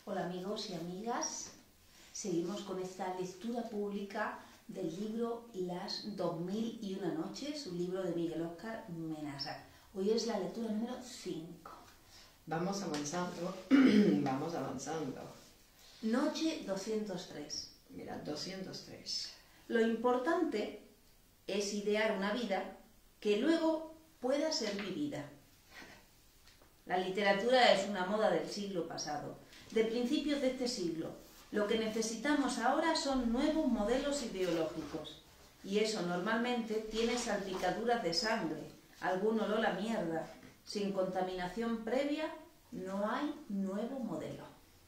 Hola amigos y amigas, seguimos con esta lectura pública del libro Las 2001 noches, un libro de Miguel Óscar Menasac. Hoy es la lectura número 5. Vamos avanzando, vamos avanzando. Noche 203. Mira, 203. Lo importante es idear una vida que luego pueda ser vivida. La literatura es una moda del siglo pasado, de principios de este siglo. Lo que necesitamos ahora son nuevos modelos ideológicos. Y eso normalmente tiene salpicaduras de sangre, algún olor a mierda. Sin contaminación previa no hay nuevo modelo.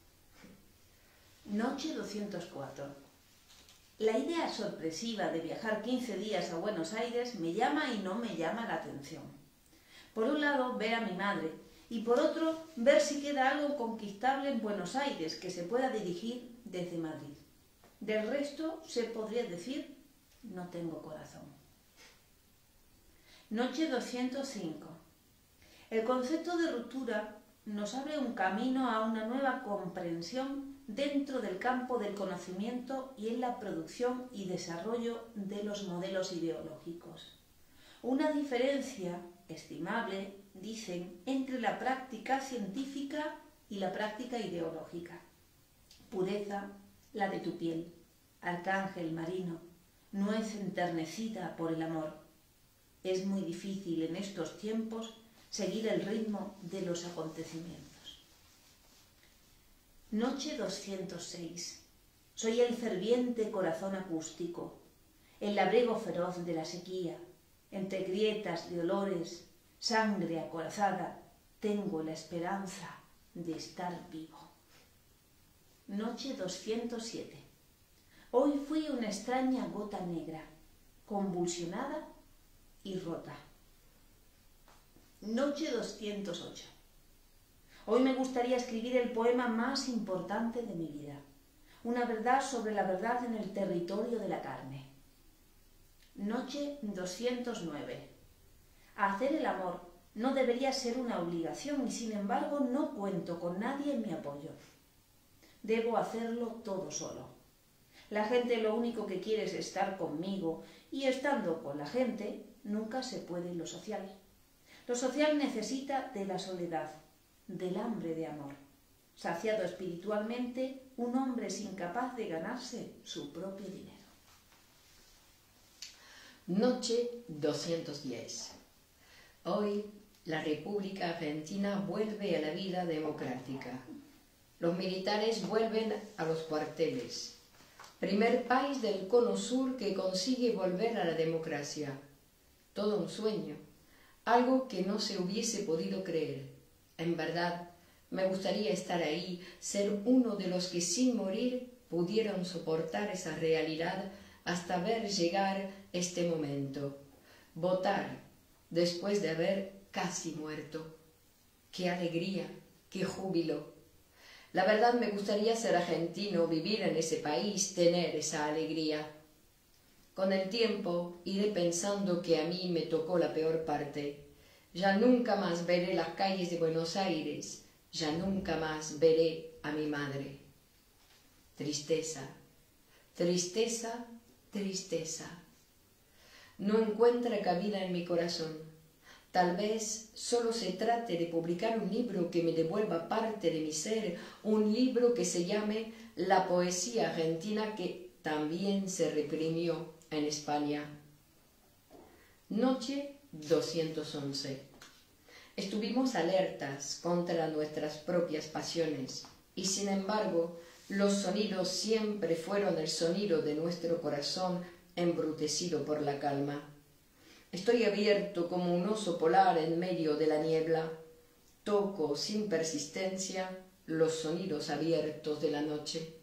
Noche 204. La idea sorpresiva de viajar 15 días a Buenos Aires me llama y no me llama la atención. Por un lado, ver a mi madre, y por otro, ver si queda algo conquistable en Buenos Aires que se pueda dirigir desde Madrid. Del resto, se podría decir, no tengo corazón. Noche 205. El concepto de ruptura nos abre un camino a una nueva comprensión dentro del campo del conocimiento y en la producción y desarrollo de los modelos ideológicos. Una diferencia estimable, dicen, entre la práctica científica y la práctica ideológica. Pureza, la de tu piel, arcángel marino, nuez enternecida por el amor. Es muy difícil en estos tiempos seguir el ritmo de los acontecimientos. Noche 206. Soy el ferviente corazón acústico, el labrego feroz de la sequía. Entre grietas de olores, sangre acorazada, tengo la esperanza de estar vivo. Noche 207. Hoy fui una extraña gota negra, convulsionada y rota. Noche 208. Hoy me gustaría escribir el poema más importante de mi vida, una verdad sobre la verdad en el territorio de la carne. Noche 209. Hacer el amor no debería ser una obligación y sin embargo no cuento con nadie en mi apoyo. Debo hacerlo todo solo. La gente lo único que quiere es estar conmigo y estando con la gente nunca se puede lo social. Lo social necesita de la soledad, del hambre de amor. Saciado espiritualmente, un hombre es incapaz de ganarse su propio dinero. Noche 210. Hoy la República Argentina vuelve a la vida democrática. Los militares vuelven a los cuarteles. Primer país del Cono Sur que consigue volver a la democracia. Todo un sueño, algo que no se hubiese podido creer. En verdad, me gustaría estar ahí, ser uno de los que sin morir pudieron soportar esa realidad hasta ver llegar este momento. Votar después de haber casi muerto. ¡Qué alegría! ¡Qué júbilo! La verdad me gustaría ser argentino, vivir en ese país, tener esa alegría. Con el tiempo iré pensando que a mí me tocó la peor parte. Ya nunca más veré las calles de Buenos Aires, ya nunca más veré a mi madre. Tristeza, tristeza, tristeza. No encuentra cabida en mi corazón. Tal vez solo se trate de publicar un libro que me devuelva parte de mi ser, un libro que se llame La poesía argentina que también se reprimió en España. Noche 211. Estuvimos alertas contra nuestras propias pasiones y sin embargo los sonidos siempre fueron el sonido de nuestro corazón embrutecido por la calma. Estoy abierto como un oso polar en medio de la niebla. Toco sin persistencia los sonidos abiertos de la noche.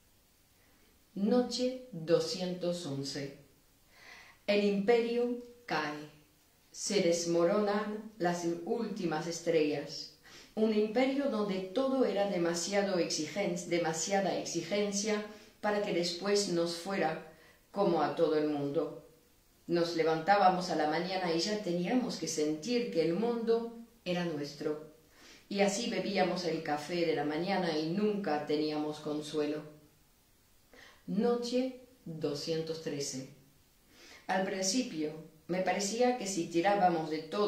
Noche 211. El imperio cae. Se desmoronan las últimas estrellas. Un imperio donde todo era demasiada exigencia para que después nos fuera como a todo el mundo. Nos levantábamos a la mañana y ya teníamos que sentir que el mundo era nuestro. y así bebíamos el café de la mañana y nunca teníamos consuelo. Noche 213. Al principio me parecía que si tirábamos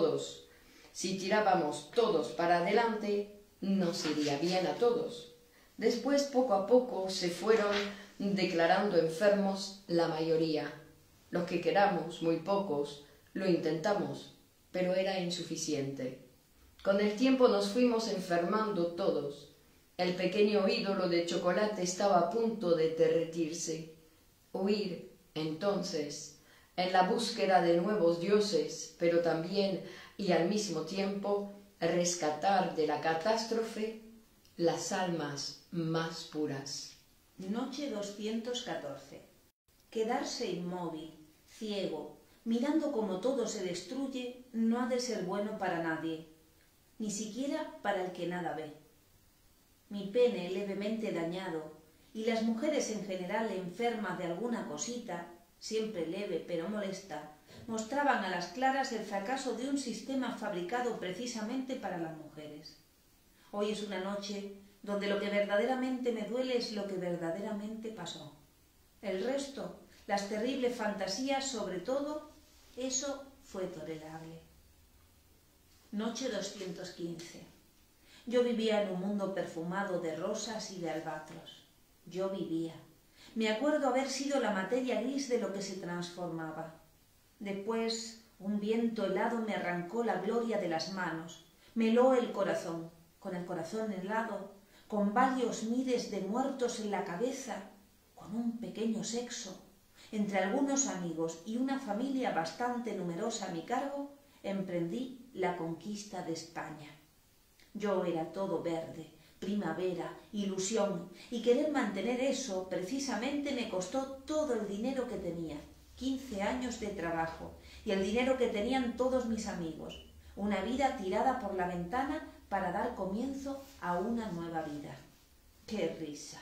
todos para adelante, nos iría bien a todos. Después, poco a poco, se fueron declarando enfermos la mayoría. Los que queramos, muy pocos, lo intentamos, pero era insuficiente. Con el tiempo nos fuimos enfermando todos. El pequeño ídolo de chocolate estaba a punto de derretirse. Huir, entonces, en la búsqueda de nuevos dioses, pero también y al mismo tiempo rescatar de la catástrofe las almas más puras. Noche 214. Quedarse inmóvil, ciego, mirando cómo todo se destruye, no ha de ser bueno para nadie, ni siquiera para el que nada ve. Mi pene levemente dañado y las mujeres en general enfermas de alguna cosita, siempre leve pero molesta, mostraban a las claras el fracaso de un sistema fabricado precisamente para las mujeres. Hoy es una noche donde lo que verdaderamente me duele es lo que verdaderamente pasó. El resto, las terribles fantasías, sobre todo, eso fue tolerable. Noche 215. Yo vivía en un mundo perfumado de rosas y de albatros. Yo vivía. Me acuerdo haber sido la materia gris de lo que se transformaba. Después, un viento helado me arrancó la gloria de las manos, me heló el corazón. Con el corazón helado, con varios miles de muertos en la cabeza, con un pequeño sexo, entre algunos amigos y una familia bastante numerosa a mi cargo, emprendí la conquista de España. Yo era todo verde, primavera, ilusión, y querer mantener eso precisamente me costó todo el dinero que tenía, 15 años de trabajo, y el dinero que tenían todos mis amigos, una vida tirada por la ventana para dar comienzo a una nueva vida. ¡Qué risa!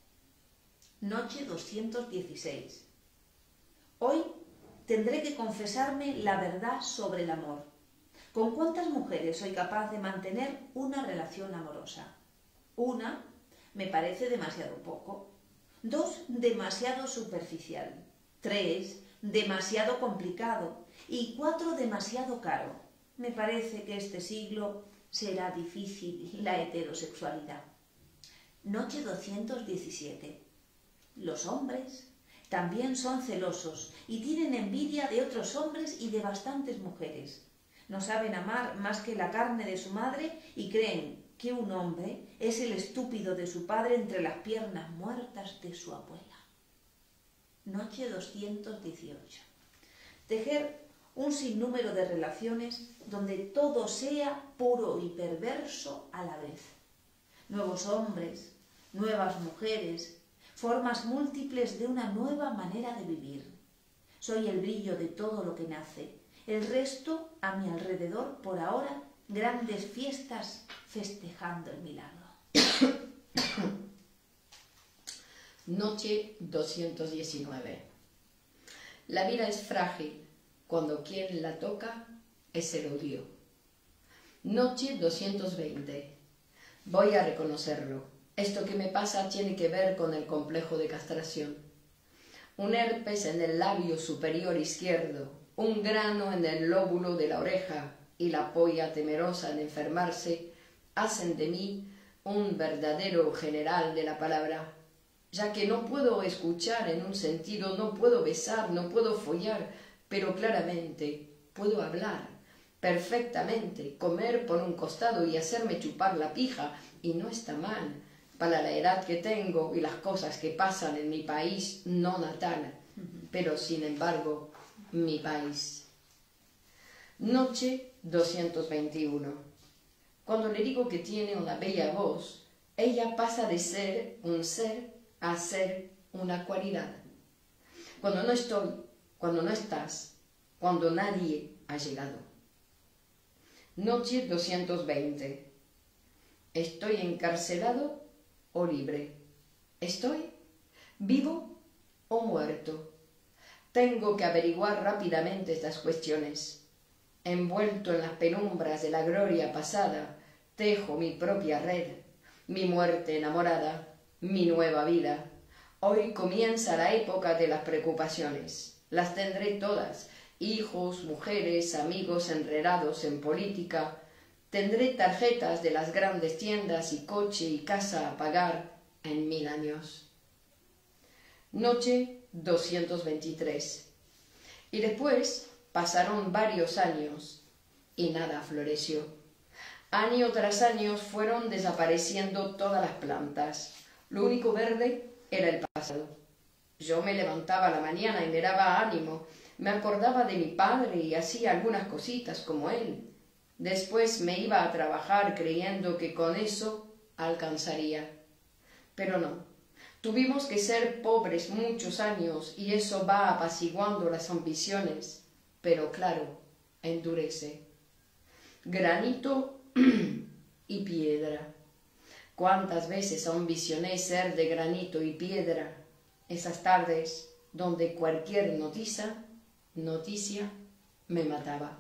Noche 216. Hoy tendré que confesarme la verdad sobre el amor. ¿Con cuántas mujeres soy capaz de mantener una relación amorosa? 1, me parece demasiado poco. 2, demasiado superficial. 3, demasiado complicado. Y 4, demasiado caro. Me parece que este siglo será difícil la heterosexualidad. Noche 217. Los hombres también son celosos y tienen envidia de otros hombres y de bastantes mujeres. No saben amar más que la carne de su madre y creen que un hombre es el estúpido de su padre entre las piernas muertas de su abuela. Noche 218. Tejer un sinnúmero de relaciones donde todo sea puro y perverso a la vez. Nuevos hombres, nuevas mujeres, formas múltiples de una nueva manera de vivir. Soy el brillo de todo lo que nace. El resto, a mi alrededor, por ahora, grandes fiestas festejando el milagro. Noche 219. La vida es frágil cuando quien la toca es el odio. Noche 220. Voy a reconocerlo. Esto que me pasa tiene que ver con el complejo de castración. Un herpes en el labio superior izquierdo, un grano en el lóbulo de la oreja y la polla temerosa de enfermarse hacen de mí un verdadero general de la palabra, ya que no puedo escuchar en un sentido, no puedo besar, no puedo follar, pero claramente puedo hablar perfectamente, comer por un costado y hacerme chupar la pija, y no está mal para la edad que tengo y las cosas que pasan en mi país no natal, pero sin embargo, mi país. Noche 221. Cuando le digo que tiene una bella voz, ella pasa de ser un ser a ser una cualidad. Cuando no estoy, cuando no estás, cuando nadie ha llegado. Noche 220. ¿Estoy encarcelado o libre? ¿Estoy vivo o muerto? Tengo que averiguar rápidamente estas cuestiones. Envuelto en las penumbras de la gloria pasada, tejo mi propia red, mi muerte enamorada, mi nueva vida. Hoy comienza la época de las preocupaciones. Las tendré todas, hijos, mujeres, amigos enredados en política. Tendré tarjetas de las grandes tiendas y coche y casa a pagar en 1000 años. Noche 223. Y después pasaron varios años y nada floreció. Año tras año fueron desapareciendo todas las plantas. Lo único verde era el pasado. Yo me levantaba a la mañana y me daba ánimo. Me acordaba de mi padre y hacía algunas cositas como él. Después me iba a trabajar creyendo que con eso alcanzaría. Pero no. Tuvimos que ser pobres muchos años y eso va apaciguando las ambiciones. Pero claro, endurece. Granito y piedra. ¿Cuántas veces ambicioné ser de granito y piedra? Esas tardes donde cualquier noticia me mataba.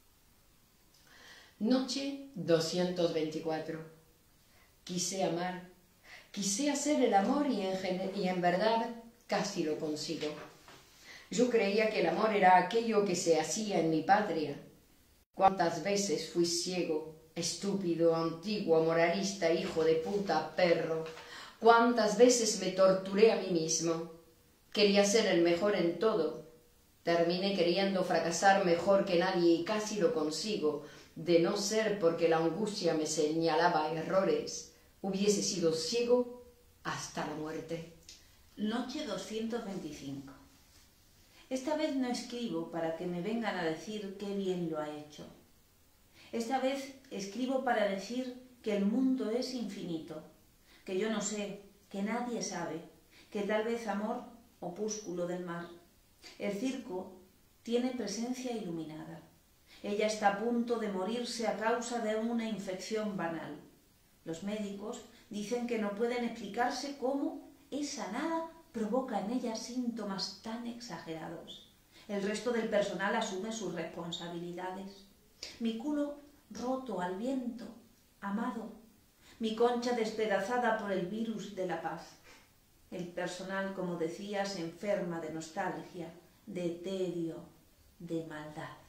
Noche 224. Quise amar, quise hacer el amor y en verdad casi lo consigo. Yo creía que el amor era aquello que se hacía en mi patria. ¿Cuántas veces fui ciego, estúpido, antiguo, moralista, hijo de puta, perro? ¿Cuántas veces me torturé a mí mismo? Quería ser el mejor en todo. Terminé queriendo fracasar mejor que nadie y casi lo consigo, de no ser porque la angustia me señalaba errores. Hubiese sido ciego hasta la muerte. Noche 225. Esta vez no escribo para que me vengan a decir qué bien lo ha hecho. Esta vez escribo para decir que el mundo es infinito, que yo no sé, que nadie sabe, que tal vez amor, opúsculo del mar. El circo tiene presencia iluminada. Ella está a punto de morirse a causa de una infección banal. Los médicos dicen que no pueden explicarse cómo esa nada provoca en ella síntomas tan exagerados. El resto del personal asume sus responsabilidades. Mi culo roto al viento, amado. Mi concha despedazada por el virus de la paz. El personal, como decía, se enferma de nostalgia, de tedio, de maldad.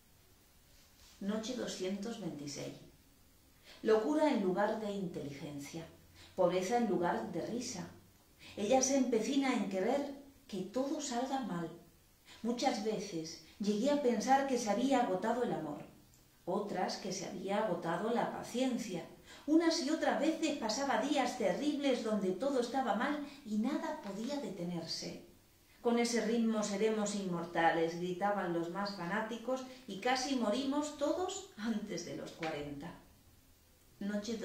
Noche 226. Locura en lugar de inteligencia. Pobreza en lugar de risa. Ella se empecina en querer que todo salga mal. Muchas veces llegué a pensar que se había agotado el amor, otras que se había agotado la paciencia. Unas y otras veces pasaba días terribles donde todo estaba mal y nada podía detenerse. Con ese ritmo seremos inmortales, gritaban los más fanáticos, y casi morimos todos antes de los 40. Noche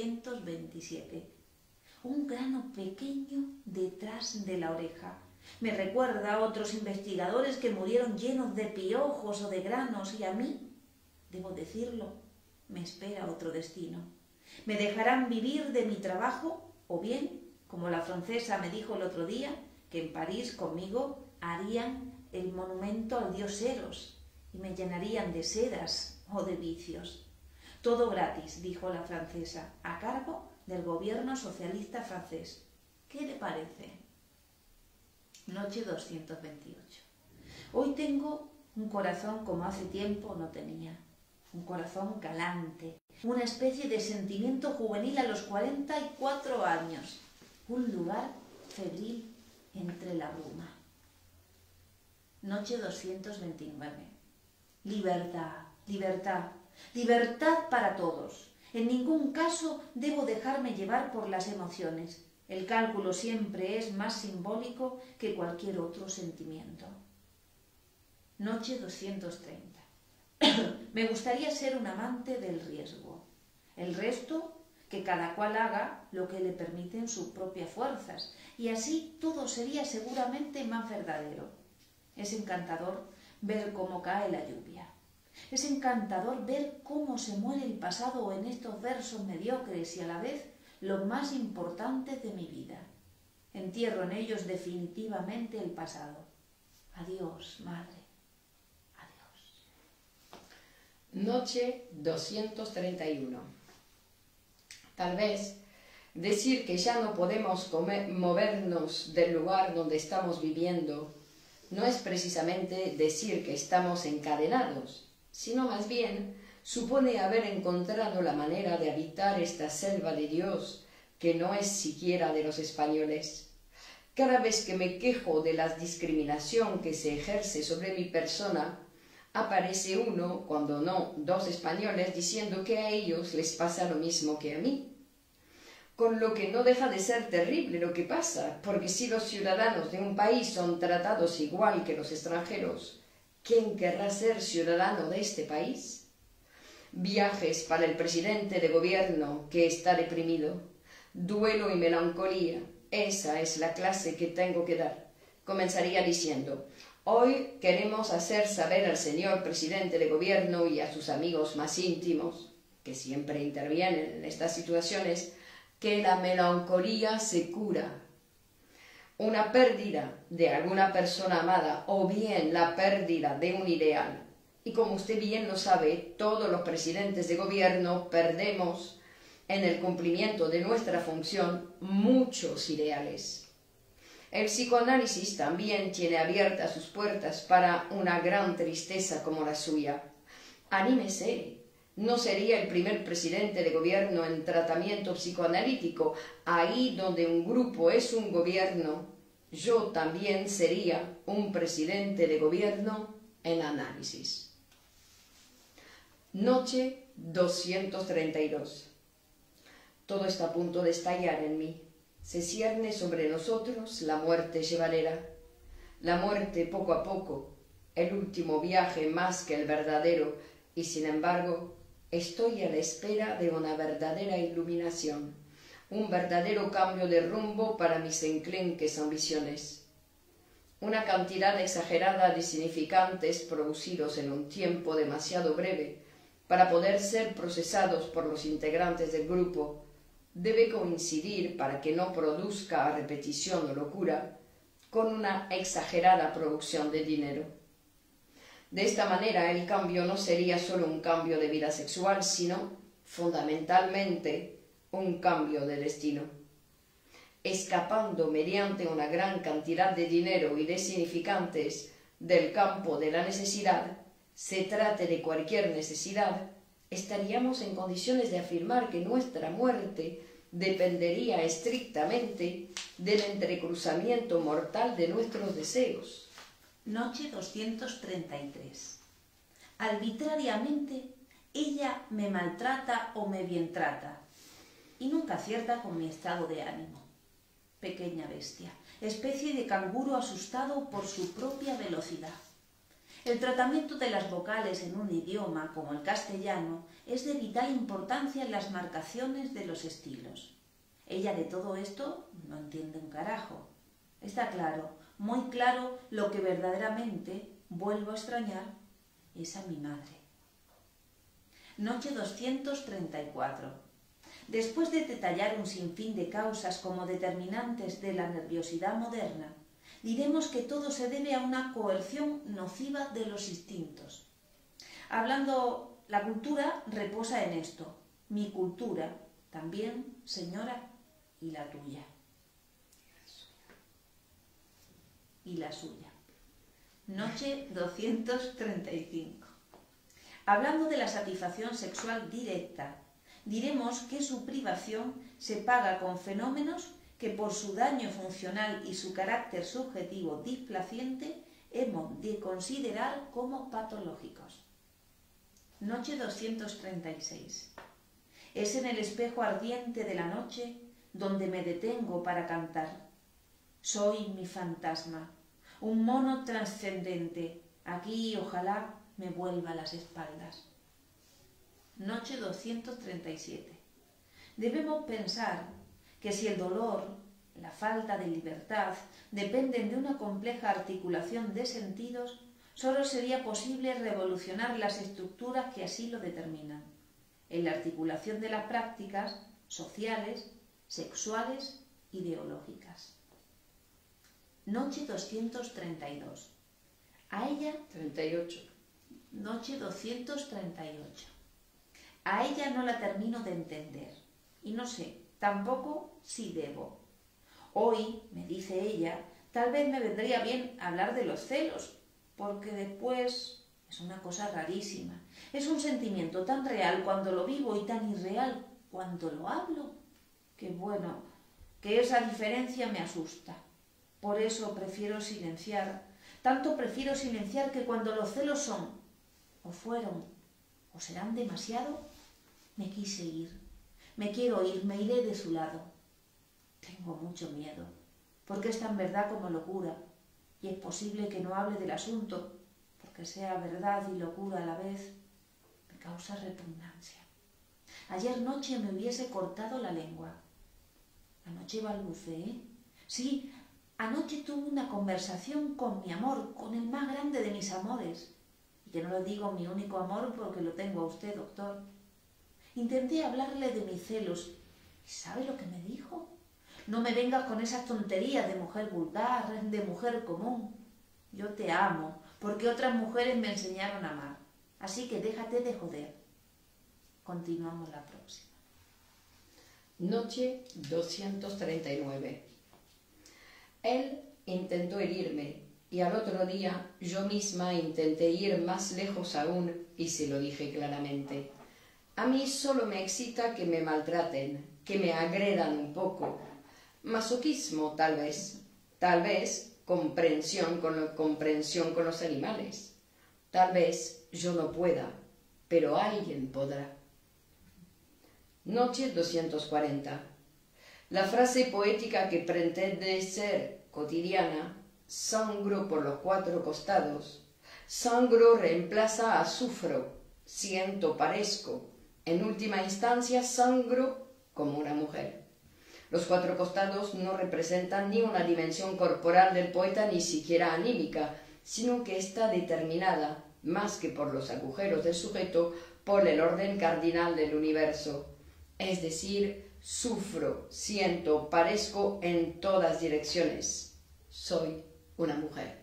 227. Un grano pequeño detrás de la oreja. Me recuerda a otros investigadores que murieron llenos de piojos o de granos y a mí, debo decirlo, me espera otro destino. Me dejarán vivir de mi trabajo o bien, como la francesa me dijo el otro día, que en París conmigo harían el monumento al dios Eros y me llenarían de sedas o de vicios. Todo gratis, dijo la francesa, a cargo del gobierno socialista francés. ¿Qué le parece? Noche 228. Hoy tengo un corazón como hace tiempo no tenía. Un corazón galante, una especie de sentimiento juvenil a los 44 años. Un lugar febril entre la bruma. Noche 229. Libertad, libertad, libertad para todos. En ningún caso debo dejarme llevar por las emociones. El cálculo siempre es más simbólico que cualquier otro sentimiento. Noche 230. Me gustaría ser un amante del riesgo. El resto, que cada cual haga lo que le permiten sus propias fuerzas, y así todo sería seguramente más verdadero. Es encantador ver cómo cae la lluvia. Es encantador ver cómo se muere el pasado en estos versos mediocres y a la vez los más importantes de mi vida. Entierro en ellos definitivamente el pasado. Adiós, madre. Noche 231. Tal vez decir que ya no podemos movernos del lugar donde estamos viviendo no es precisamente decir que estamos encadenados, sino más bien supone haber encontrado la manera de habitar esta selva de Dios que no es siquiera de los españoles. Cada vez que me quejo de la discriminación que se ejerce sobre mi persona, aparece uno, cuando no dos españoles, diciendo que a ellos les pasa lo mismo que a mí. Con lo que no deja de ser terrible lo que pasa, porque si los ciudadanos de un país son tratados igual que los extranjeros, ¿quién querrá ser ciudadano de este país? Viajes para el presidente de gobierno que está deprimido, duelo y melancolía, esa es la clase que tengo que dar. Comenzaría diciendo: hoy queremos hacer saber al señor presidente de gobierno y a sus amigos más íntimos, que siempre intervienen en estas situaciones, que la melancolía se cura. Una pérdida de alguna persona amada o bien la pérdida de un ideal. Y como usted bien lo sabe, todos los presidentes de gobierno perdemos en el cumplimiento de nuestra función muchos ideales. El psicoanálisis también tiene abiertas sus puertas para una gran tristeza como la suya. Anímese. No sería el primer presidente de gobierno en tratamiento psicoanalítico. Ahí donde un grupo es un gobierno, yo también sería un presidente de gobierno en análisis. Noche 232. Todo está a punto de estallar en mí. Se cierne sobre nosotros la muerte llevadera. La muerte poco a poco, el último viaje más que el verdadero, y sin embargo estoy a la espera de una verdadera iluminación, un verdadero cambio de rumbo para mis enclenques ambiciones. Una cantidad exagerada de significantes producidos en un tiempo demasiado breve para poder ser procesados por los integrantes del grupo debe coincidir, para que no produzca a repetición o locura, con una exagerada producción de dinero. De esta manera, el cambio no sería solo un cambio de vida sexual, sino, fundamentalmente, un cambio de destino. Escapando mediante una gran cantidad de dinero y de significantes del campo de la necesidad, se trate de cualquier necesidad, estaríamos en condiciones de afirmar que nuestra muerte dependería estrictamente del entrecruzamiento mortal de nuestros deseos. Noche 233. Arbitrariamente, ella me maltrata o me bientrata, y nunca acierta con mi estado de ánimo. Pequeña bestia, especie de canguro asustado por su propia velocidad. El tratamiento de las vocales en un idioma como el castellano es de vital importancia en las marcaciones de los estilos. Ella de todo esto no entiende un carajo. Está claro, muy claro, lo que verdaderamente vuelvo a extrañar es a mi madre. Noche 234. Después de detallar un sinfín de causas como determinantes de la nerviosidad moderna, diremos que todo se debe a una coerción nociva de los instintos. Hablando, la cultura reposa en esto. Mi cultura, también, señora, y la tuya. Y la suya. Noche 235. Hablando de la satisfacción sexual directa, diremos que su privación se paga con fenómenos que por su daño funcional y su carácter subjetivo displaciente hemos de considerar como patológicos. Noche 236. Es en el espejo ardiente de la noche donde me detengo para cantar. Soy mi fantasma, un mono trascendente. Aquí ojalá me vuelva las espaldas. Noche 237. Debemos pensar que si el dolor, la falta de libertad, dependen de una compleja articulación de sentidos, solo sería posible revolucionar las estructuras que así lo determinan, en la articulación de las prácticas sociales, sexuales, ideológicas. Noche 232. A ella... 38. Noche 238. A ella no la termino de entender. Y no sé, tampoco si debo. Hoy, me dice ella, tal vez me vendría bien hablar de los celos, porque después es una cosa rarísima. Es un sentimiento tan real cuando lo vivo y tan irreal cuando lo hablo, que bueno, que esa diferencia me asusta. Por eso prefiero silenciar. Tanto prefiero silenciar que cuando los celos son, o fueron, o serán demasiado, me quise ir. Me quiero ir, me iré de su lado. Tengo mucho miedo, porque es tan verdad como locura, y es posible que no hable del asunto, porque sea verdad y locura a la vez. Me causa repugnancia. Ayer noche me hubiese cortado la lengua. Anoche balbuceé. Sí, anoche tuve una conversación con mi amor, con el más grande de mis amores. Y que no lo digo mi único amor porque lo tengo a usted, doctor. Intenté hablarle de mis celos. ¿Y sabe lo que me dijo? No me vengas con esas tonterías de mujer vulgar, de mujer común. Yo te amo, porque otras mujeres me enseñaron a amar. Así que déjate de joder. Continuamos la próxima. Noche 239. Él intentó herirme y al otro día yo misma intenté ir más lejos aún y se lo dije claramente. A mí solo me excita que me maltraten, que me agredan un poco. Masoquismo, tal vez comprensión con los animales. Tal vez yo no pueda, pero alguien podrá. Noche 240. La frase poética que pretende ser cotidiana, sangro por los cuatro costados, sangro reemplaza a sufro, siento, parezco, en última instancia sangro como una mujer. Los cuatro costados no representan ni una dimensión corporal del poeta ni siquiera anímica, sino que está determinada, más que por los agujeros del sujeto, por el orden cardinal del universo. Es decir, sufro, siento, parezco en todas direcciones. Soy una mujer.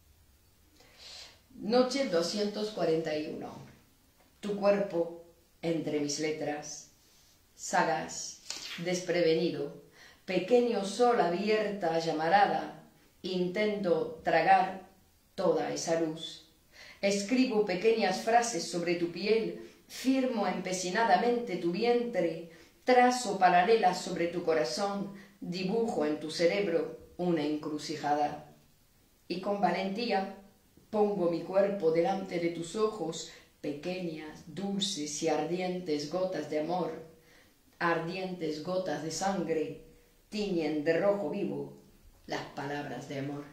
Noche 241. Tu cuerpo entre mis letras, sagaz, desprevenido, pequeño sol abierta llamarada, intento tragar toda esa luz. Escribo pequeñas frases sobre tu piel, firmo empecinadamente tu vientre, trazo paralelas sobre tu corazón, dibujo en tu cerebro una encrucijada. Y con valentía pongo mi cuerpo delante de tus ojos, pequeñas, dulces y ardientes gotas de amor, ardientes gotas de sangre, tiñen de rojo vivo las palabras de amor.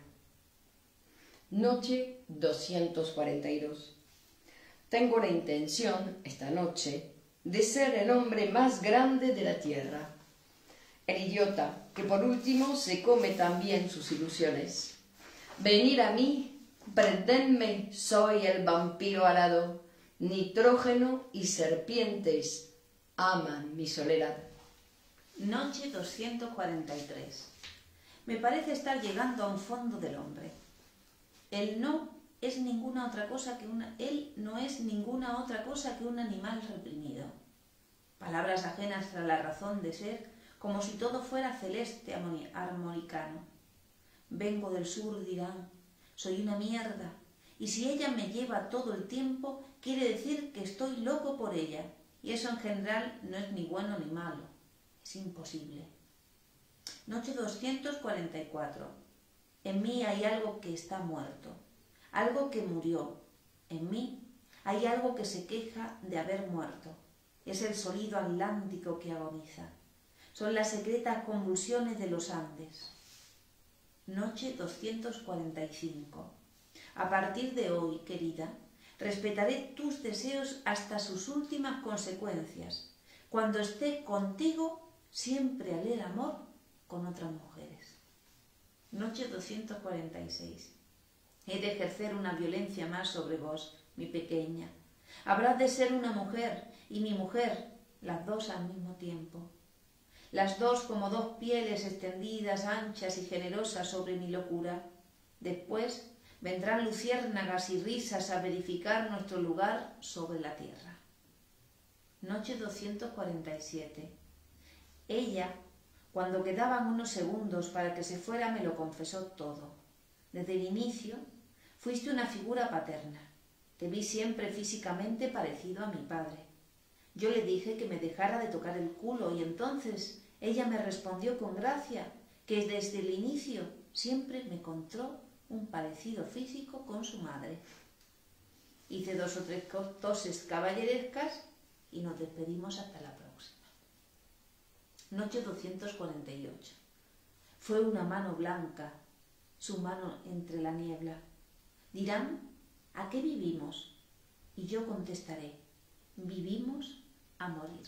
Noche 242. Tengo la intención, esta noche, de ser el hombre más grande de la tierra. El idiota que por último se come también sus ilusiones. Venid a mí, prendedme, soy el vampiro alado. Nitrógeno y serpientes aman mi soledad. Noche 243. Me parece estar llegando a un fondo del hombre. Él no es ninguna otra cosa que un animal reprimido. Palabras ajenas a la razón de ser, como si todo fuera celeste armonicano. Vengo del sur, dirán, soy una mierda, y si ella me lleva todo el tiempo, quiere decir que estoy loco por ella, y eso en general no es ni bueno ni malo, es imposible. Noche 244. En mí hay algo que está muerto, algo que murió. En mí hay algo que se queja de haber muerto. Es el sonido atlántico que agoniza. Son las secretas convulsiones de los Andes. Noche 245. A partir de hoy, querida, respetaré tus deseos hasta sus últimas consecuencias. Cuando esté contigo, siempre haré el amor con otras mujeres. Noche 246. He de ejercer una violencia más sobre vos, mi pequeña. Habrás de ser una mujer y mi mujer, las dos al mismo tiempo. Las dos como dos pieles extendidas, anchas y generosas sobre mi locura. Después vendrán luciérnagas y risas a verificar nuestro lugar sobre la tierra. Noche 247. Ella, cuando quedaban unos segundos para que se fuera, me lo confesó todo. Desde el inicio fuiste una figura paterna. Te vi siempre físicamente parecido a mi padre. Yo le dije que me dejara de tocar el culo y entonces ella me respondió con gracia que desde el inicio siempre me encontró un parecido físico con su madre. Hice 2 o 3 toses caballerescas y nos despedimos hasta la próxima. Noche 248. Fue una mano blanca, su mano entre la niebla. Dirán, ¿a qué vivimos? Y yo contestaré, vivimos a morir.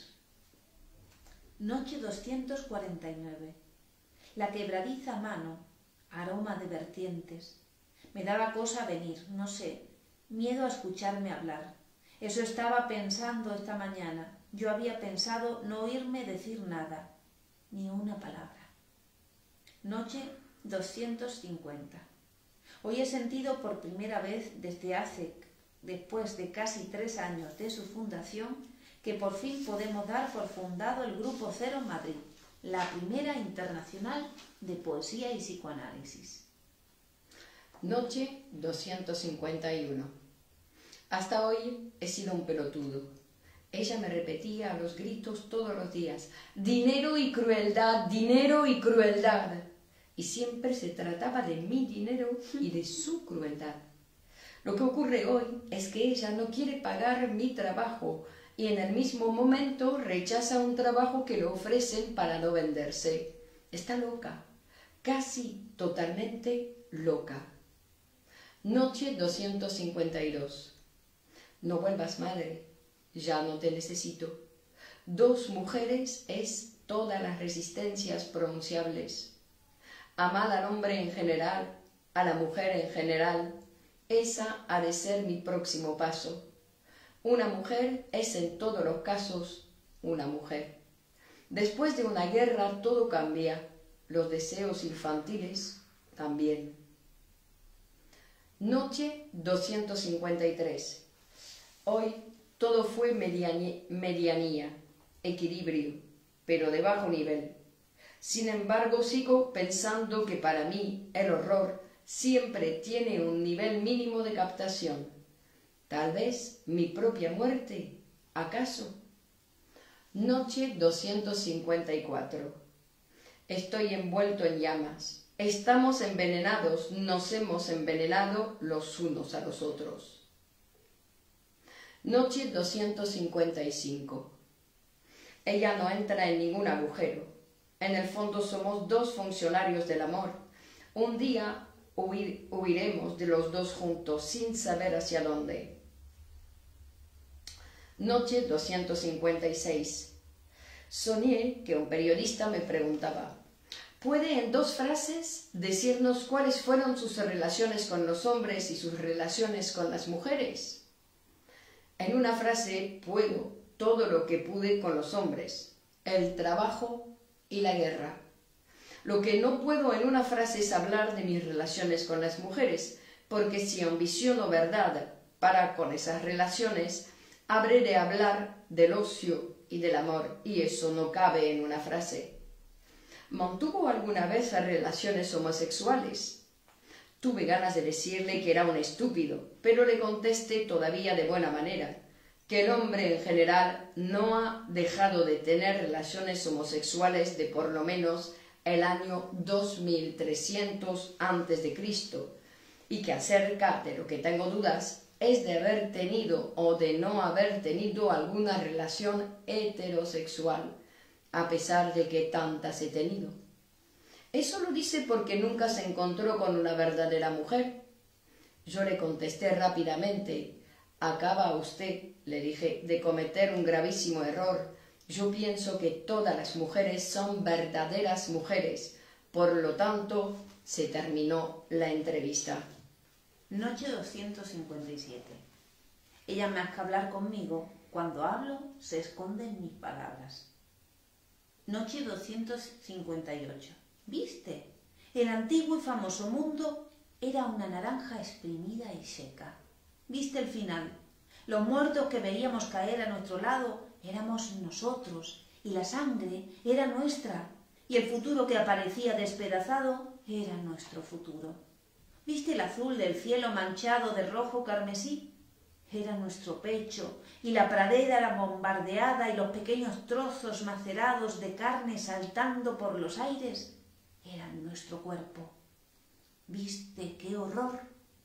Noche 249. La quebradiza mano, aroma de vertientes. Me daba cosa venir, no sé, miedo a escucharme hablar. Eso estaba pensando esta mañana. Yo había pensado no oírme decir nada, ni una palabra. Noche 250. Hoy he sentido por primera vez después de casi 3 años de su fundación, que por fin podemos dar por fundado el Grupo Cero Madrid, la primera internacional de poesía y psicoanálisis. Noche 251. Hasta hoy he sido un pelotudo. Ella me repetía a los gritos todos los días, dinero y crueldad, dinero y crueldad. Y siempre se trataba de mi dinero y de su crueldad. Lo que ocurre hoy es que ella no quiere pagar mi trabajo y en el mismo momento rechaza un trabajo que le ofrecen para no venderse. Está loca, casi totalmente loca. Noche 252. No vuelvas, madre, ya no te necesito. 2 mujeres es todas las resistencias pronunciables. Amad al hombre en general, a la mujer en general, esa ha de ser mi próximo paso. Una mujer es en todos los casos una mujer. Después de una guerra todo cambia, los deseos infantiles también. Noche 253. Hoy todo fue medianía, equilibrio, pero de bajo nivel. Sin embargo, sigo pensando que para mí el horror siempre tiene un nivel mínimo de captación. Tal vez mi propia muerte, ¿acaso? Noche 254. Estoy envuelto en llamas. Estamos envenenados, nos hemos envenenado los unos a los otros. Noche 255. Ella no entra en ningún agujero. En el fondo somos 2 funcionarios del amor. Un día huiremos de los 2 juntos sin saber hacia dónde. Noche 256. Soñé que un periodista me preguntaba, ¿puede en 2 frases decirnos cuáles fueron sus relaciones con los hombres y sus relaciones con las mujeres? En una frase puedo todo lo que pude con los hombres, el trabajo y la guerra. Lo que no puedo en una frase es hablar de mis relaciones con las mujeres, porque si ambiciono verdad para con esas relaciones, habré de hablar del ocio y del amor, y eso no cabe en una frase. ¿Mantuvo alguna vez relaciones homosexuales? Tuve ganas de decirle que era un estúpido, pero le contesté todavía de buena manera, que el hombre en general no ha dejado de tener relaciones homosexuales de por lo menos el año 2300 a.C., y que acerca de lo que tengo dudas es de haber tenido o de no haber tenido alguna relación heterosexual, a pesar de que tantas he tenido. Eso lo dice porque nunca se encontró con una verdadera mujer. Yo le contesté rápidamente, acaba usted, le dije, de cometer un gravísimo error. Yo pienso que todas las mujeres son verdaderas mujeres. Por lo tanto, se terminó la entrevista. Noche 257. Ella más que hablar conmigo, cuando hablo se esconden mis palabras. Noche 258. ¿Viste? El antiguo y famoso mundo era una naranja exprimida y seca. ¿Viste el final? Los muertos que veíamos caer a nuestro lado éramos nosotros, y la sangre era nuestra, y el futuro que aparecía despedazado era nuestro futuro. ¿Viste el azul del cielo manchado de rojo carmesí? Era nuestro pecho, y la pradera era bombardeada, y los pequeños trozos macerados de carne saltando por los aires eran nuestro cuerpo. ¿Viste qué horror?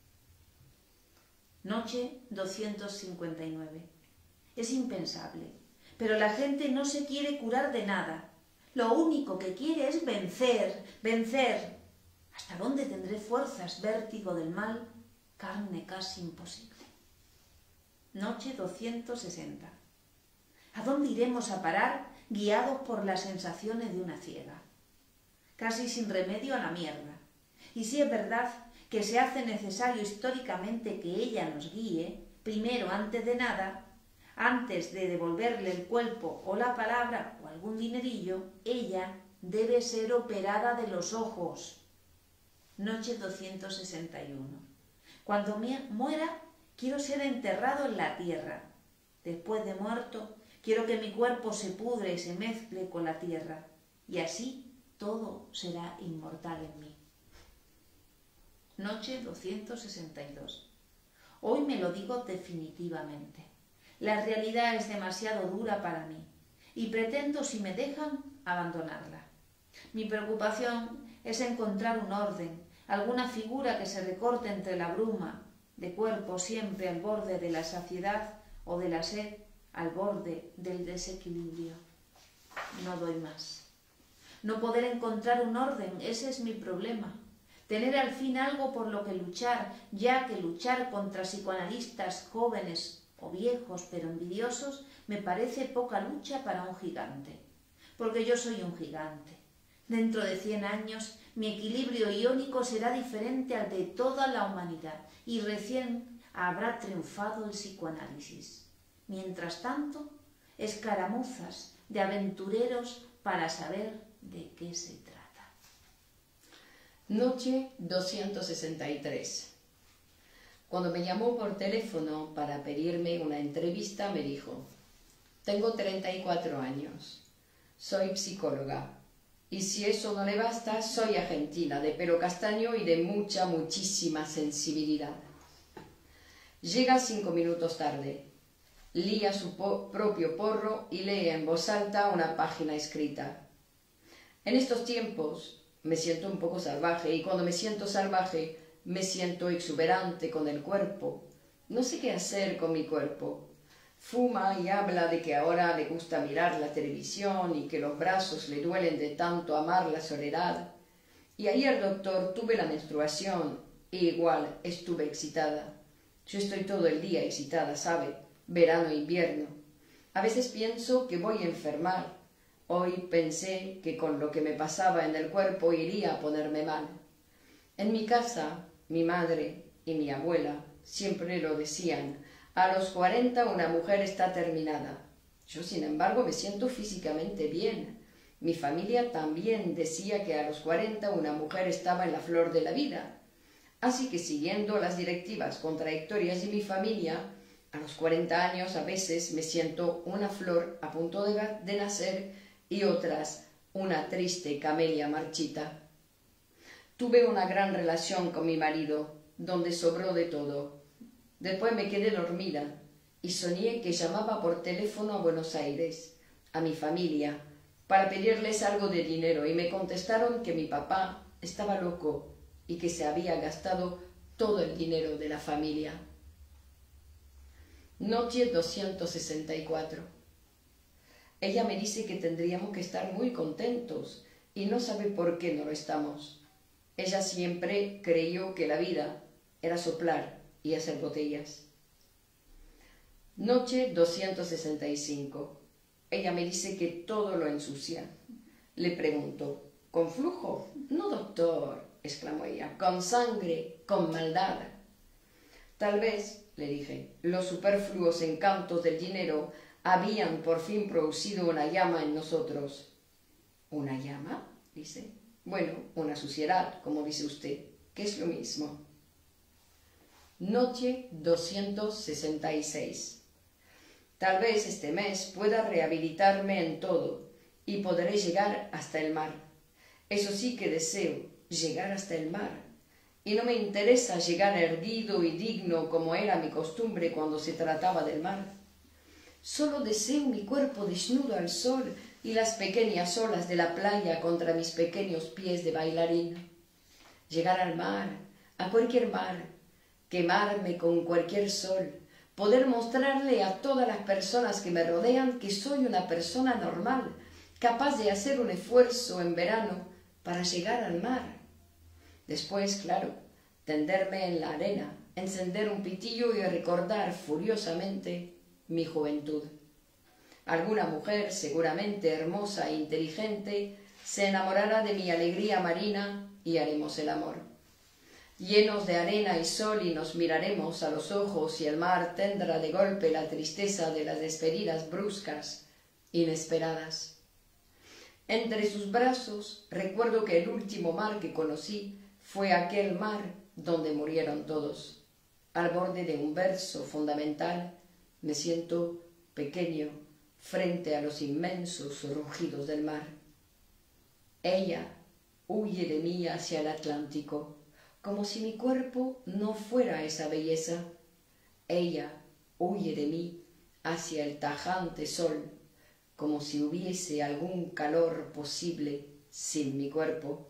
Noche 259. Es impensable, pero la gente no se quiere curar de nada. Lo único que quiere es vencer, vencer. ¿Hasta dónde tendré fuerzas, vértigo del mal, carne casi imposible? Noche 260. ¿A dónde iremos a parar, guiados por las sensaciones de una ciega? Casi sin remedio a la mierda. Y si es verdad que se hace necesario históricamente que ella nos guíe, primero, antes de nada, antes de devolverle el cuerpo o la palabra o algún dinerillo, ella debe ser operada de los ojos. Noche 261. Cuando muera, quiero ser enterrado en la tierra. Después de muerto, quiero que mi cuerpo se pudre y se mezcle con la tierra, y así todo será inmortal en mí. Noche 262. Hoy me lo digo definitivamente. La realidad es demasiado dura para mí, y pretendo, si me dejan, abandonarla. Mi preocupación es encontrar un orden, alguna figura que se recorte entre la bruma, de cuerpo siempre al borde de la saciedad o de la sed, al borde del desequilibrio. No doy más. No poder encontrar un orden, ese es mi problema. Tener al fin algo por lo que luchar, ya que luchar contra psicoanalistas jóvenes o viejos pero envidiosos me parece poca lucha para un gigante. Porque yo soy un gigante. Dentro de 100 años mi equilibrio iónico será diferente al de toda la humanidad y recién habrá triunfado el psicoanálisis. Mientras tanto, escaramuzas de aventureros para saber de qué se trata. Noche 263. Cuando me llamó por teléfono para pedirme una entrevista, me dijo: tengo 34 años, soy psicóloga, y si eso no le basta, soy argentina, de pelo castaño y de muchísima sensibilidad. Llega 5 minutos tarde, lía su propio porro y lee en voz alta una página escrita. En estos tiempos me siento un poco salvaje, y cuando me siento salvaje me siento exuberante con el cuerpo. No sé qué hacer con mi cuerpo. Fuma y habla de que ahora le gusta mirar la televisión y que los brazos le duelen de tanto amar la soledad. Y ayer, doctor, tuve la menstruación e igual estuve excitada. Yo estoy todo el día excitada, ¿sabe? Verano e invierno. A veces pienso que voy a enfermar. Hoy pensé que con lo que me pasaba en el cuerpo iría a ponerme mal. En mi casa, mi madre y mi abuela siempre lo decían: a los 40 una mujer está terminada. Yo, sin embargo, me siento físicamente bien. Mi familia también decía que a los 40 una mujer estaba en la flor de la vida. Así que, siguiendo las directivas contradictorias de mi familia, a los 40 años a veces me siento una flor a punto de nacer y otras una triste camelia marchita. Tuve una gran relación con mi marido, donde sobró de todo. Después me quedé dormida y soñé que llamaba por teléfono a Buenos Aires, a mi familia, para pedirles algo de dinero, y me contestaron que mi papá estaba loco y que se había gastado todo el dinero de la familia. Noche 264. Ella me dice que tendríamos que estar muy contentos y no sabe por qué no lo estamos. Ella siempre creyó que la vida era soplar y hacer botellas. Noche 265. Ella me dice que todo lo ensucia. Le pregunto: ¿con flujo? No, doctor, exclamó ella, con sangre, con maldad. Tal vez, le dije, los superfluos encantos del dinero habían por fin producido una llama en nosotros. ¿Una llama?, dice. Bueno, una suciedad, como dice usted, que es lo mismo. Noche 266. Tal vez este mes pueda rehabilitarme en todo, y podré llegar hasta el mar. Eso sí que deseo, llegar hasta el mar. Y no me interesa llegar erguido y digno como era mi costumbre cuando se trataba del mar. Solo deseo mi cuerpo desnudo al sol y las pequeñas olas de la playa contra mis pequeños pies de bailarín. Llegar al mar, a cualquier mar, quemarme con cualquier sol, poder mostrarle a todas las personas que me rodean que soy una persona normal, capaz de hacer un esfuerzo en verano para llegar al mar. Después, claro, tenderme en la arena, encender un pitillo y recordar furiosamente mi juventud. Alguna mujer, seguramente hermosa e inteligente, se enamorará de mi alegría marina y haremos el amor. Llenos de arena y sol y nos miraremos a los ojos y el mar tendrá de golpe la tristeza de las despedidas bruscas, inesperadas. Entre sus brazos recuerdo que el último mar que conocí fue aquel mar donde murieron todos. Al borde de un verso fundamental me siento pequeño frente a los inmensos rugidos del mar. Ella huye de mí hacia el Atlántico, como si mi cuerpo no fuera esa belleza. Ella huye de mí hacia el tajante sol, como si hubiese algún calor posible sin mi cuerpo.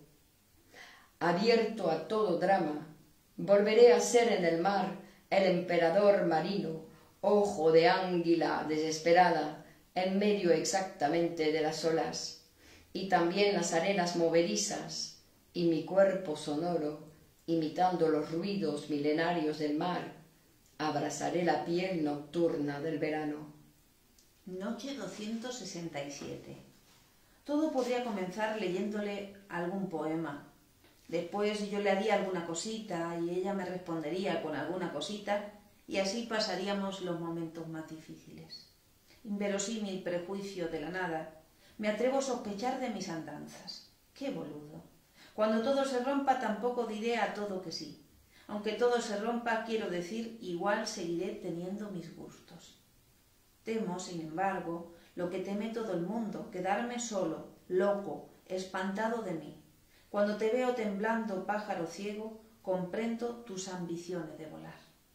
Abierto a todo drama, volveré a ser en el mar el emperador marino, ojo de águila desesperada, en medio exactamente de las olas, y también las arenas movedizas, y mi cuerpo sonoro, imitando los ruidos milenarios del mar, abrazaré la piel nocturna del verano. Noche 267. Todo podría comenzar leyéndole algún poema. Después yo le haría alguna cosita y ella me respondería con alguna cosita y así pasaríamos los momentos más difíciles. Inverosímil prejuicio de la nada, me atrevo a sospechar de mis andanzas. ¡Qué boludo! Cuando todo se rompa tampoco diré a todo que sí. Aunque todo se rompa, quiero decir, igual seguiré teniendo mis gustos. Temo, sin embargo, lo que teme todo el mundo, quedarme solo, loco, espantado de mí. Cuando te veo temblando, pájaro ciego, comprendo tus ambiciones de volar.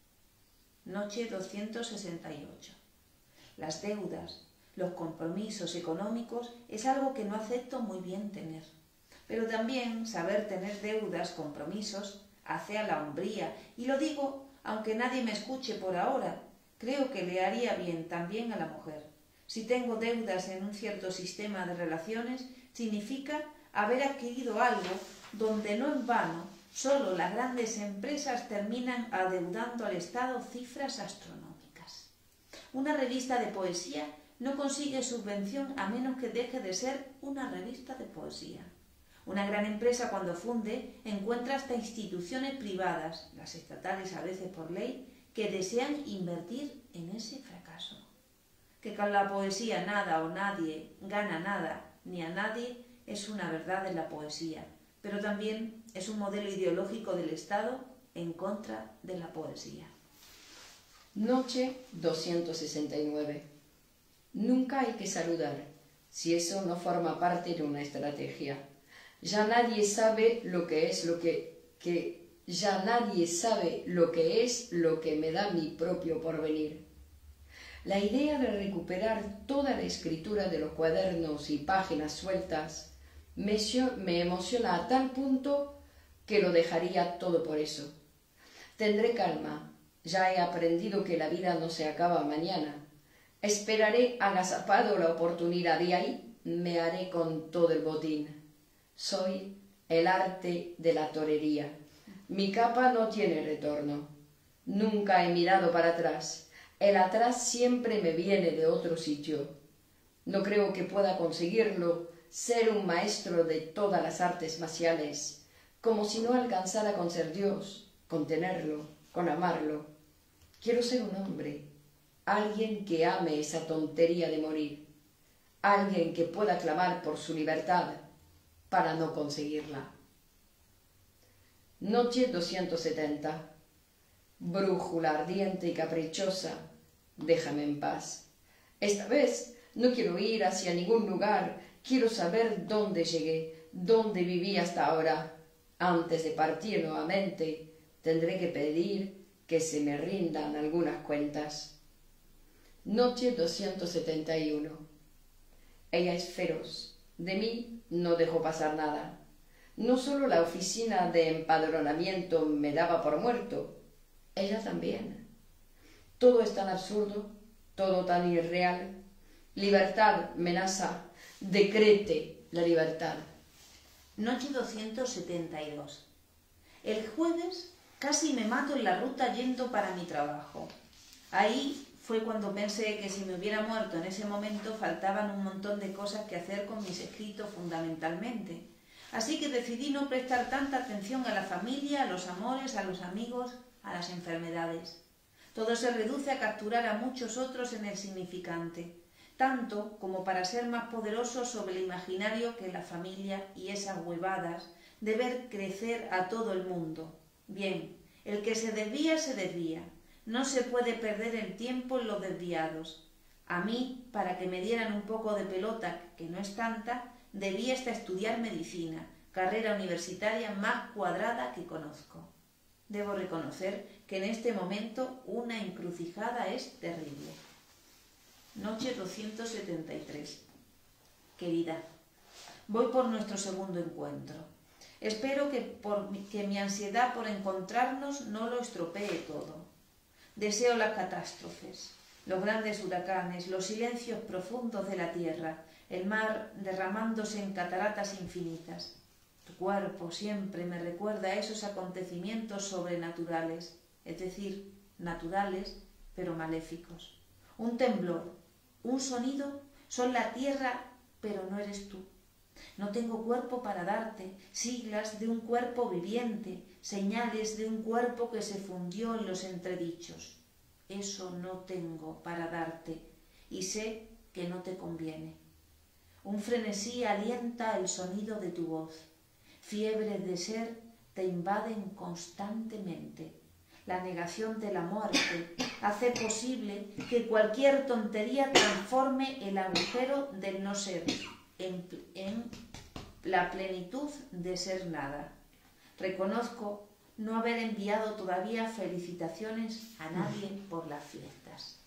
Noche 268. Las deudas, los compromisos económicos es algo que no acepto muy bien tener. Pero también saber tener deudas, compromisos, hace a la hombría. Y lo digo, aunque nadie me escuche por ahora, creo que le haría bien también a la mujer. Si tengo deudas en un cierto sistema de relaciones, significa haber adquirido algo donde no en vano solo las grandes empresas terminan adeudando al Estado cifras astronómicas. Una revista de poesía no consigue subvención a menos que deje de ser una revista de poesía. Una gran empresa cuando funde encuentra hasta instituciones privadas, las estatales a veces por ley, que desean invertir en ese fracaso. Que con la poesía nada o nadie gana nada, ni a nadie, es una verdad de la poesía, pero también es un modelo ideológico del Estado en contra de la poesía. Noche 269. Nunca hay que saludar, si eso no forma parte de una estrategia. Ya nadie sabe lo que es lo ya nadie sabe lo que es lo que me da mi propio porvenir. La idea de recuperar toda la escritura de los cuadernos y páginas sueltas me emociona a tal punto que lo dejaría todo por eso. Tendré calma, ya he aprendido que la vida no se acaba mañana. Esperaré agazapado la oportunidad y ahí me haré con todo el botín. Soy el arte de la torería. Mi capa no tiene retorno. Nunca he mirado para atrás. El atrás siempre me viene de otro sitio. No creo que pueda conseguirlo, ser un maestro de todas las artes marciales, como si no alcanzara con ser Dios, con tenerlo, con amarlo. Quiero ser un hombre, alguien que ame esa tontería de morir, alguien que pueda clamar por su libertad para no conseguirla. Noche 270. Brújula ardiente y caprichosa, déjame en paz. Esta vez no quiero ir hacia ningún lugar, Quiero saber dónde llegué, dónde viví hasta ahora. Antes de partir nuevamente, tendré que pedir que se me rindan algunas cuentas. Noche 271. Ella es feroz. De mí no dejó pasar nada. No solo la oficina de empadronamiento me daba por muerto, ella también. Todo es tan absurdo, todo tan irreal. Libertad, amenaza, decrete la libertad. Noche 272. El jueves casi me mato en la ruta yendo para mi trabajo. Ahí fue cuando pensé que si me hubiera muerto en ese momento faltaban un montón de cosas que hacer con mis escritos fundamentalmente. Así que decidí no prestar tanta atención a la familia, a los amores, a los amigos, a las enfermedades. Todo se reduce a capturar a muchos otros en el significante, tanto como para ser más poderoso sobre el imaginario que la familia y esas huevadas de ver crecer a todo el mundo. Bien, el que se desvía, se desvía. No se puede perder el tiempo en los desviados. A mí, para que me dieran un poco de pelota, que no es tanta, debí hasta estudiar medicina, carrera universitaria más cuadrada que conozco. Debo reconocer que en este momento una encrucijada es terrible. Noche 273. Querida, voy por nuestro segundo encuentro. Espero que mi ansiedad por encontrarnos no lo estropee todo. Deseo las catástrofes, los grandes huracanes, los silencios profundos de la tierra, el mar derramándose en cataratas infinitas. Tu cuerpo siempre me recuerda a esos acontecimientos sobrenaturales, es decir, naturales pero maléficos. Un temblor, un sonido, son la tierra, pero no eres tú. No tengo cuerpo para darte, siglas de un cuerpo viviente, señales de un cuerpo que se fundió en los entredichos. Eso no tengo para darte y sé que no te conviene. Un frenesí alienta el sonido de tu voz. Fiebres de ser te invaden constantemente. La negación de la muerte hace posible que cualquier tontería transforme el agujero del no ser en la plenitud de ser nada. Reconozco no haber enviado todavía felicitaciones a nadie por las fiestas.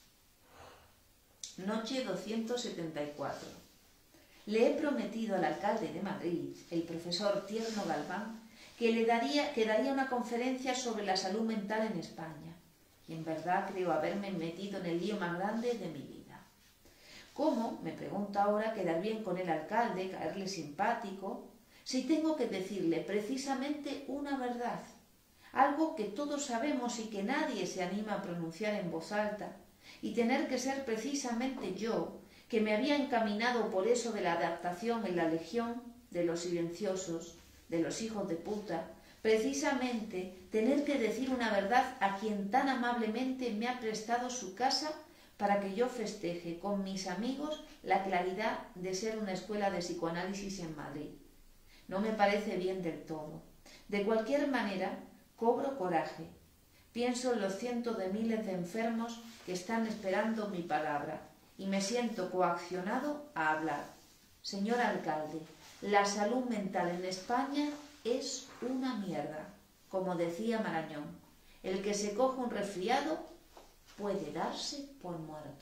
Noche 274. Le he prometido al alcalde de Madrid, el profesor Tierno Galván, que daría una conferencia sobre la salud mental en España. Y en verdad creo haberme metido en el lío más grande de mi vida. ¿Cómo, me pregunto ahora, quedar bien con el alcalde, caerle simpático, si tengo que decirle precisamente una verdad? Algo que todos sabemos y que nadie se anima a pronunciar en voz alta, y tener que ser precisamente yo, que me había encaminado por eso de la adaptación en la legión de los silenciosos, de los hijos de puta, precisamente tener que decir una verdad a quien tan amablemente me ha prestado su casa para que yo festeje con mis amigos la claridad de ser una escuela de psicoanálisis en Madrid. No me parece bien del todo. De cualquier manera, cobro coraje. Pienso en los cientos de miles de enfermos que están esperando mi palabra y me siento coaccionado a hablar. Señor alcalde, la salud mental en España es una mierda, como decía Marañón. El que se coge un resfriado puede darse por muerto.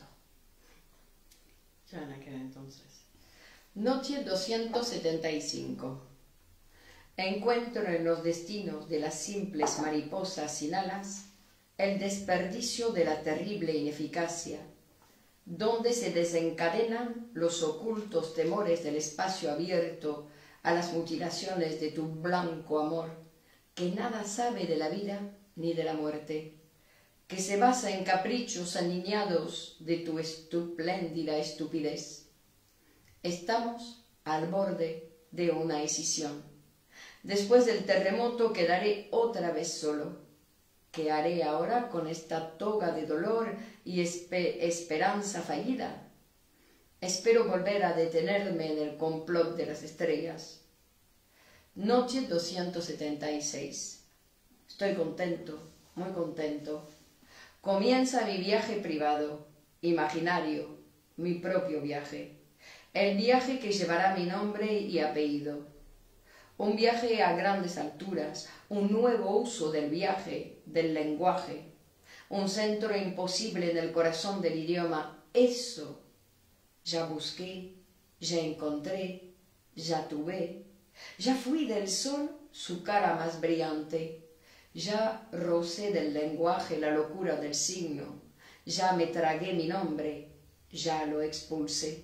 Ya en aquel entonces. Noche 275. Encuentro en los destinos de las simples mariposas sin alas el desperdicio de la terrible ineficacia, donde se desencadenan los ocultos temores del espacio abierto a las mutilaciones de tu blanco amor, que nada sabe de la vida ni de la muerte, que se basa en caprichos aniñados de tu espléndida estupidez. Estamos al borde de una escisión. Después del terremoto quedaré otra vez solo. ¿Qué haré ahora con esta toga de dolor y esperanza fallida? Espero volver a detenerme en el complot de las estrellas. Noche 276. Estoy contento, muy contento. Comienza mi viaje privado, imaginario, mi propio viaje. el viaje que llevará mi nombre y apellido. Un viaje a grandes alturas, un nuevo uso del viaje, del lenguaje, un centro imposible en el corazón del idioma. Eso ya busqué, ya encontré, ya tuve, ya fui del sol su cara más brillante, ya rocé del lenguaje la locura del signo, ya me tragué mi nombre, ya lo expulsé.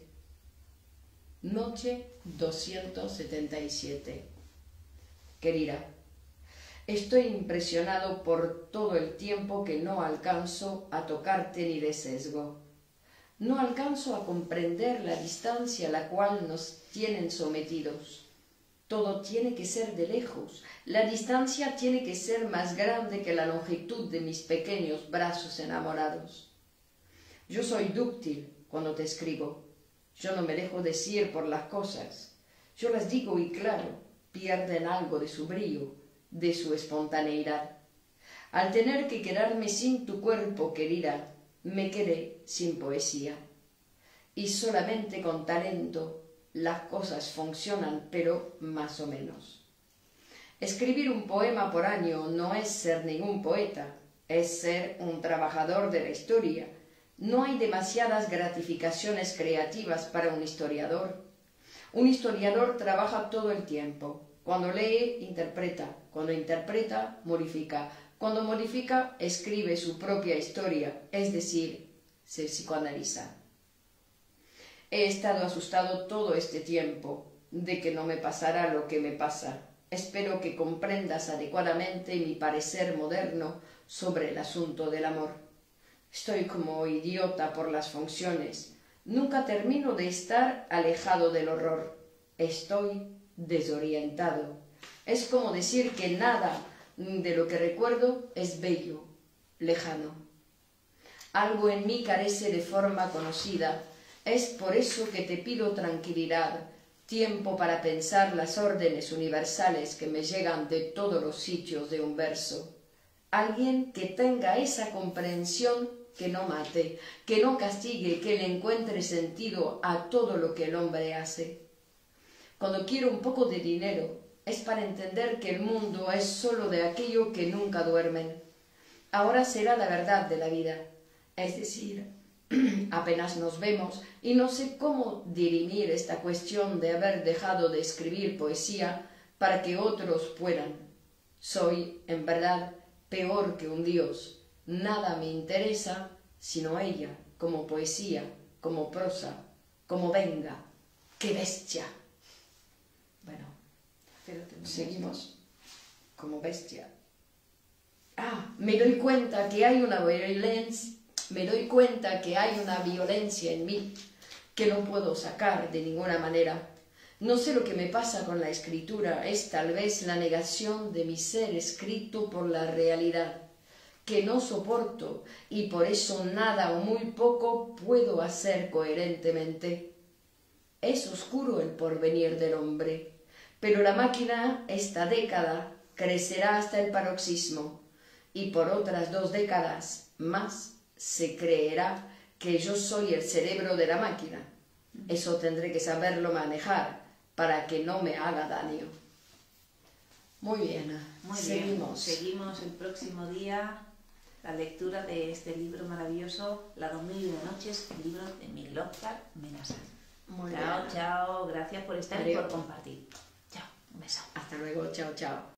Noche 277. Querida, estoy impresionado por todo el tiempo que no alcanzo a tocarte ni de sesgo. No alcanzo a comprender la distancia a la cual nos tienen sometidos. Todo tiene que ser de lejos. La distancia tiene que ser más grande que la longitud de mis pequeños brazos enamorados. Yo soy dúctil cuando te escribo. Yo no me dejo decir por las cosas. Yo las digo y claro, pierden algo de su brillo, de su espontaneidad. Al tener que quedarme sin tu cuerpo, querida, me quedé sin poesía. Y solamente con talento las cosas funcionan, pero más o menos. Escribir un poema por año no es ser ningún poeta, es ser un trabajador de la historia. No hay demasiadas gratificaciones creativas para un historiador. Un historiador trabaja todo el tiempo. Cuando lee, interpreta. Cuando interpreta, modifica. Cuando modifica, escribe su propia historia, es decir, se psicoanaliza. He estado asustado todo este tiempo de que no me pasará lo que me pasa. Espero que comprendas adecuadamente mi parecer moderno sobre el asunto del amor. Estoy como idiota por las funciones. Nunca termino de estar alejado del horror. Estoy desorientado. Es como decir que nada de lo que recuerdo es bello, lejano. Algo en mí carece de forma conocida. Es por eso que te pido tranquilidad, tiempo para pensar las órdenes universales que me llegan de todos los sitios de un verso. Alguien que tenga esa comprensión, que no mate, que no castigue, que le encuentre sentido a todo lo que el hombre hace. Cuando quiero un poco de dinero, es para entender que el mundo es solo de aquello que nunca duermen. Ahora será la verdad de la vida, es decir, apenas nos vemos y no sé cómo dirimir esta cuestión de haber dejado de escribir poesía para que otros puedan. Soy, en verdad, peor que un dios. Nada me interesa sino ella, como poesía, como prosa, como venga. ¡Qué bestia! Bueno, seguimos como bestia. Me doy cuenta que hay una violencia en mí que no puedo sacar de ninguna manera. No sé lo que me pasa con la escritura, es tal vez la negación de mi ser escrito por la realidad, que no soporto y por eso nada o muy poco puedo hacer coherentemente. Es oscuro el porvenir del hombre, pero la máquina esta década crecerá hasta el paroxismo y por otras 2 décadas más se creerá que yo soy el cerebro de la máquina. Eso tendré que saberlo manejar para que no me haga daño. Muy bien, Seguimos el próximo día la lectura de este libro maravilloso, Las 2001 noches, el libro de Miguel Óscar Menasan. Chao, gracias por estar y por compartir. Chao, un beso. Hasta luego, chao, chao.